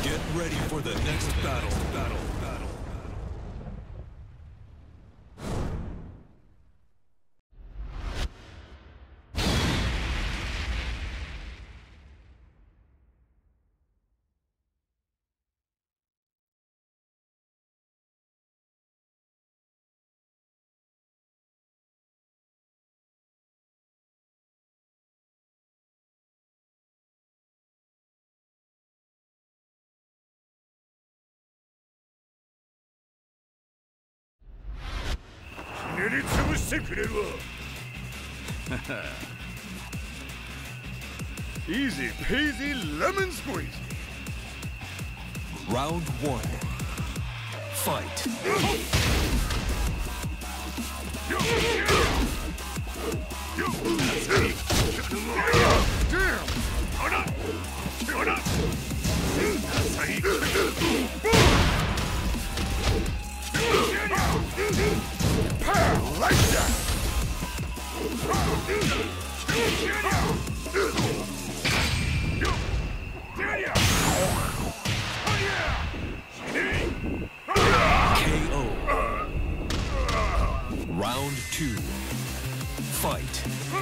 Get ready for the next battle. Easy peasy lemon squeeze. Round one. Fight. Like that. KO. Round two. Fight.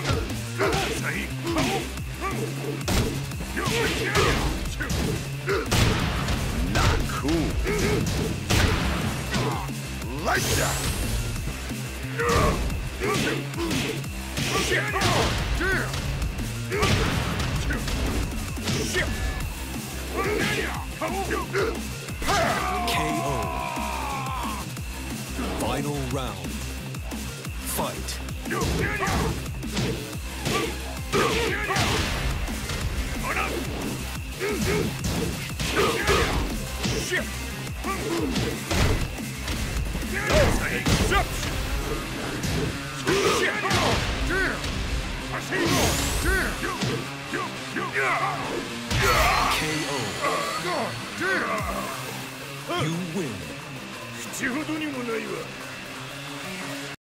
Not cool. Like that. KO. Final round. Fight. KO. You win. 口ほどにもないわ。